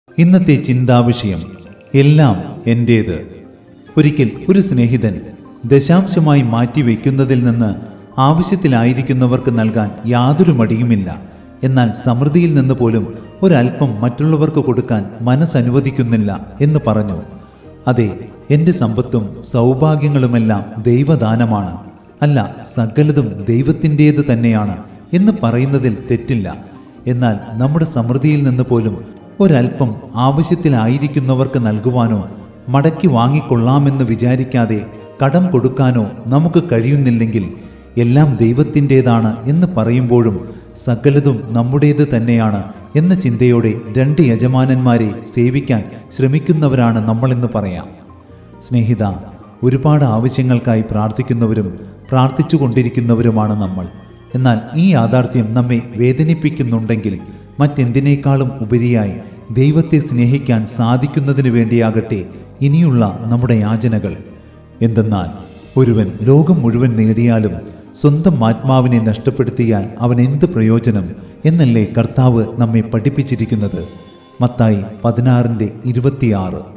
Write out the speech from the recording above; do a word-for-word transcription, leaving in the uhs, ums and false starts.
ഇന്നത്തെ ചിന്താവിഷയം എല്ലാം എന്റേത്. ഒരിക്കൽ ഒരു സ്നേഹിതൻ ദശാംശമായി മാറ്റിവെക്കുന്നതിൽ നിന്ന് ആവശ്യത്തിലായിരിക്കുന്നവർക്ക് നൽകാൻ യാതൊരു മടിയുമില്ല, എന്നാൽ സമൃദ്ധിയിൽ നിന്ന് പോലും ഒരൽപ്പം മറ്റുള്ളവർക്ക് കൊടുക്കാൻ മനസ്സനുവദിക്കുന്നില്ല എന്ന് പറഞ്ഞു. അതെ, എൻ്റെ സമ്പത്തും സൗഭാഗ്യങ്ങളുമെല്ലാം ദൈവദാനമാണ്, അല്ല സകലതും ദൈവത്തിൻ്റേത് തന്നെയാണ് എന്ന് പറയുന്നതിൽ തെറ്റില്ല. എന്നാൽ നമ്മുടെ സമൃദ്ധിയിൽ നിന്ന് പോലും ഒരൽപ്പം ആവശ്യത്തിലായിരിക്കുന്നവർക്ക് നൽകുവാനോ മടക്കി വാങ്ങിക്കൊള്ളാമെന്ന് വിചാരിക്കാതെ കടം കൊടുക്കാനോ നമുക്ക് കഴിയുന്നില്ലെങ്കിൽ എല്ലാം ദൈവത്തിൻ്റേതാണ് എന്ന് പറയുമ്പോഴും സകലതും നമ്മുടേത് തന്നെയാണ് എന്ന ചിന്തയോടെ രണ്ട് യജമാനന്മാരെ സേവിക്കാൻ ശ്രമിക്കുന്നവരാണ് നമ്മളെന്ന് പറയാം. സ്നേഹിത, ഒരുപാട് ആവശ്യങ്ങൾക്കായി പ്രാർത്ഥിക്കുന്നവരും പ്രാർത്ഥിച്ചു കൊണ്ടിരിക്കുന്നവരുമാണ് നമ്മൾ. എന്നാൽ ഈ യാഥാർത്ഥ്യം നമ്മെ വേദനിപ്പിക്കുന്നുണ്ടെങ്കിൽ മറ്റെന്തിനേക്കാളും ഉപരിയായി ദൈവത്തെ സ്നേഹിക്കാൻ സാധിക്കുന്നതിന് വേണ്ടിയാകട്ടെ ഇനിയുള്ള നമ്മുടെ യാചനകൾ. എന്തെന്നാൽ ഒരുവൻ ലോകം മുഴുവൻ നേടിയാലും സ്വന്തം ആത്മാവിനെ നഷ്ടപ്പെടുത്തിയാൽ അവൻ എന്ത് പ്രയോജനം എന്നല്ലേ കർത്താവ് നമ്മെ പഠിപ്പിച്ചിരിക്കുന്നത്. മത്തായി പതിനാറിൻ്റെ ഇരുപത്തിയാറ്.